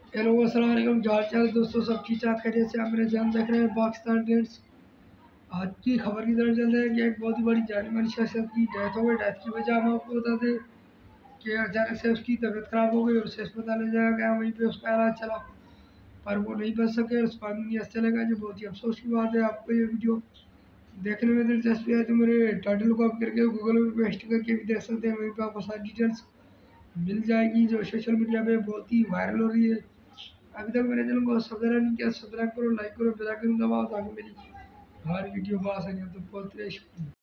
Hello अस्सलाम वालेकुम, क्या हाल चाल दोस्तों? सब ठीक ठाक खैरियत से? आप मेरे चैनल देख रहे हैं पाकिस्तान ट्रेंड्स। आज की खबर की तरफ चलते हैं कि एक बहुत ही बड़ी जानी मानी शख्सियत की डेथ हो गई। डेथ की वजह हम आपको बता दें कि अचानक से उसकी तबीयत खराब हो गई और उसे अस्पताल ले जाया गया। वहीं पे उसका इलाज चला पर वो नहीं बच सके, उस पर दुनिया चले गए, जो बहुत ही अफसोस की बात है। आपको ये वीडियो देखने में दिलचस्पी है तो मेरे टाइटल को आप करके गूगल में पेस्ट करके भी देख सकते हैं। वहीं पर आपको सारी डिटेल्स मिल जाएगी जो सोशल मीडिया पे बहुत ही वायरल हो रही है। अभी तक मेरे चैनल को सब्सक्राइब नहीं किया, सब्सक्राइब करो, लाइक करो, बेल आइकन दबाओ ताकि मेरी हर वीडियो को आसानी हो तो बहुत शुक्रिया।